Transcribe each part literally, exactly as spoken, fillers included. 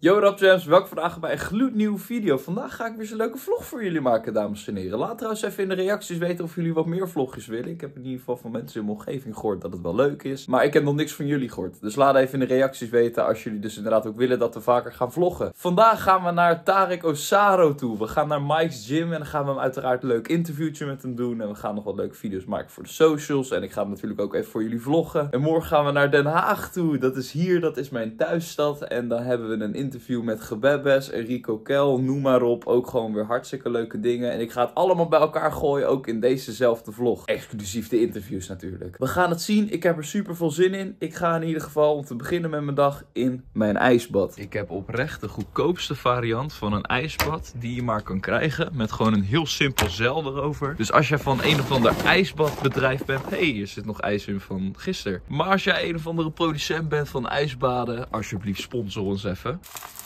Yo Rap Jams, welkom vandaag bij een gloednieuwe video. Vandaag ga ik weer zo'n leuke vlog voor jullie maken, dames en heren. Laat trouwens even in de reacties weten of jullie wat meer vlogjes willen. Ik heb in ieder geval van mensen in mijn omgeving gehoord dat het wel leuk is. Maar ik heb nog niks van jullie gehoord. Dus laat even in de reacties weten als jullie dus inderdaad ook willen dat we vaker gaan vloggen. Vandaag gaan we naar Tarek Osaro toe. We gaan naar Mike's Gym en dan gaan we hem uiteraard een leuk interviewtje met hem doen. En we gaan nog wat leuke video's maken voor de socials. En ik ga hem natuurlijk ook even voor jullie vloggen. En morgen gaan we naar Den Haag toe. Dat is hier, dat is mijn thuisstad. En dan hebben we een interview met Gebebes en Rico Kel, noem maar op. Ook gewoon weer hartstikke leuke dingen. En ik ga het allemaal bij elkaar gooien, ook in dezezelfde vlog. Exclusief de interviews natuurlijk. We gaan het zien. Ik heb er super veel zin in. Ik ga in ieder geval, om te beginnen met mijn dag, in mijn ijsbad. Ik heb oprecht de goedkoopste variant van een ijsbad die je maar kan krijgen. Met gewoon een heel simpel zeil erover. Dus als je van een of ander ijsbadbedrijf bent, hé, hey, hier zit nog ijs in van gisteren. Maar als jij een of andere producent bent van ijsbaden, alsjeblieft sponsor ons even.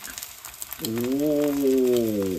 Oh.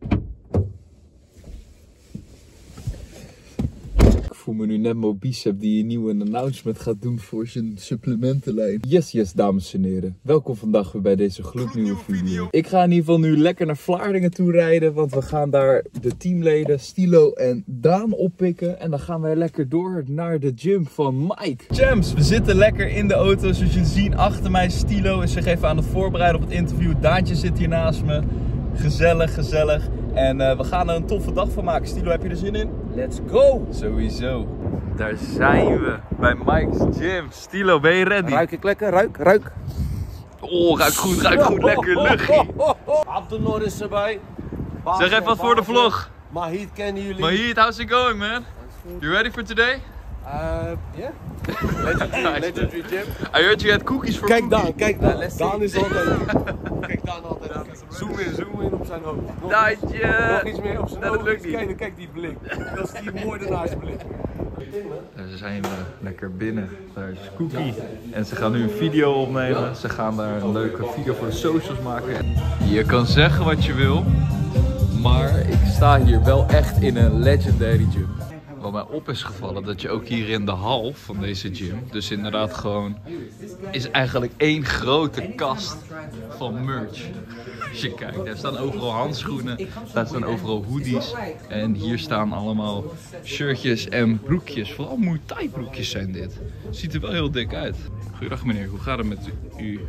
Ik voel me nu net Mobicep die een nieuwe announcement gaat doen voor zijn supplementenlijn. Yes, yes, dames en heren. Welkom vandaag weer bij deze gloednieuwe video. Ik ga in ieder geval nu lekker naar Vlaardingen toe rijden, want we gaan daar de teamleden Stilo en Daan oppikken. En dan gaan wij lekker door naar de gym van Mike. Jams, we zitten lekker in de auto. Zoals jullie zien, achter mij Stilo is zich even aan het voorbereiden op het interview. Daantje zit hier naast me. Gezellig, gezellig. En uh, we gaan er een toffe dag van maken. Stilo, heb je er zin in? Let's go! Sowieso. Daar zijn we bij Mike's Gym. Stilo, ben je ready? Ruik ik lekker? Ruik, ruik. Oh, ruik goed, ruik goed. Lekker luchtje. Abdelnoor is erbij. Baas zeg even wat voor de vlog. Mahid kennen jullie. Mahid, how's it going, man? You ready for today? Uh, yeah. Legendary, legendary gym. I heard you had cookies for Kijk Daan, Daan, kijk Daan. Uh, Daan is altijd. Kijk Daan altijd. Zoom in, zoom in op zijn hoofd. Nog, Daantje. nog iets meer op zijn dat hoofd. lukt niet. Kijk, kijk die blik. Dat is die moordenaarsblik. Daar zijn we lekker binnen. Daar is Cookie. En ze gaan nu een video opnemen. Ze gaan daar een leuke video voor de socials maken. Je kan zeggen wat je wil, maar ik sta hier wel echt in een legendary gym. Wat mij op is gevallen, dat je ook hier in de hal van deze gym, dus inderdaad gewoon, is eigenlijk één grote kast van merch. Als je kijkt, daar staan overal handschoenen, daar staan overal hoodies en hier staan allemaal shirtjes en broekjes. Vooral Muay Thai broekjes zijn dit. Ziet er wel heel dik uit. Goedendag meneer, hoe gaat het met u?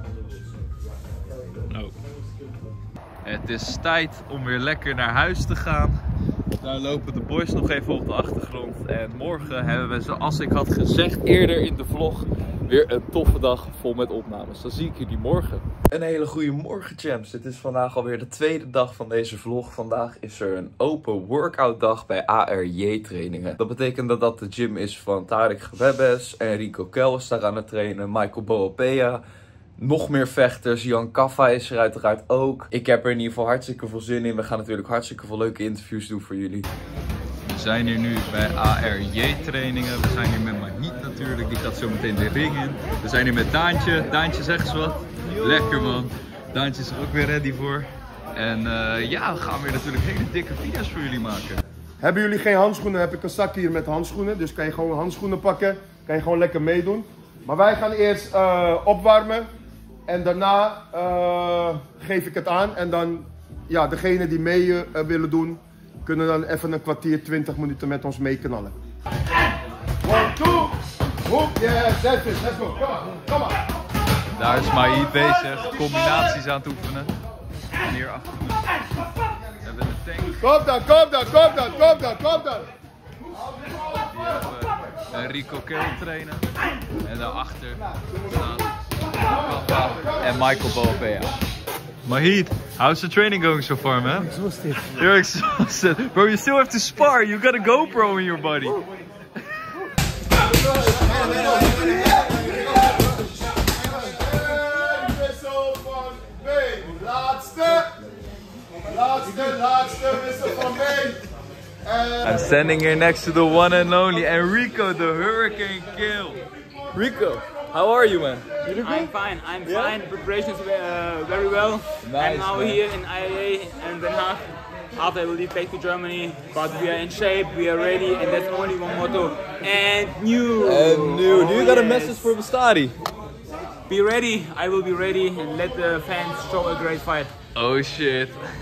Nou. Het is tijd om weer lekker naar huis te gaan. Daar lopen de boys nog even op de achtergrond. En morgen hebben we, zoals ik had gezegd eerder in de vlog, weer een toffe dag vol met opnames. Dan zie ik jullie morgen. Een hele goede morgen, champs. Het is vandaag alweer de tweede dag van deze vlog. Vandaag is er een open workout dag bij A R J trainingen. Dat betekent dat dat de gym is van Tarek Gebebes en Rico Kel is daar aan het trainen. Michael Boapea. Nog meer vechters. Jan Kaffa is er uiteraard ook. Ik heb er in ieder geval hartstikke veel zin in. We gaan natuurlijk hartstikke veel leuke interviews doen voor jullie. We zijn hier nu bij A R J trainingen. We zijn hier met Mahid natuurlijk. Die gaat zo meteen de ring in. We zijn hier met Daantje. Daantje, zeg eens wat. Lekker man. Daantje is er ook weer ready voor. En uh, ja, we gaan weer natuurlijk hele dikke video's voor jullie maken. Hebben jullie geen handschoenen, heb ik een zak hier met handschoenen. Dus kan je gewoon handschoenen pakken. Kan je gewoon lekker meedoen. Maar wij gaan eerst uh, opwarmen. En daarna uh, geef ik het aan. En dan, ja, degene die mee uh, willen doen, kunnen dan even een kwartier, twintig minuten met ons meeknallen. One, two, hoop, yes, that's it, let's go, come on, come on. Daar is Mahid bezig, combinaties aan het oefenen. En hier achter me. We hebben de tank. Kom dan, kom dan, kom dan, kom dan, kom dan. Hier hebben we een Rico Kel trainen. En daarachter staan Kaffa en Michael Boapea. Mahid, how's the training going so far, man? Exhausted. You're exhausted. Bro, you still have to spar. You got a GoPro in your body. Laatste, laatste, laatste wissel van mij. I'm standing here next to the one and only Enrico, the Hurricane Kill. Rico, how are you, man? You look I'm good? fine, I'm Yeah? fine. The preparations were uh, very well. Nice, I'm now man. here in I A A and Den Haag. After I will leave back to Germany, but we are in shape, we are ready, and that's only one motto. And new! And new. Do you got a message for Bastari? be ready. I will be ready and let the fans show a great fight. Oh shit.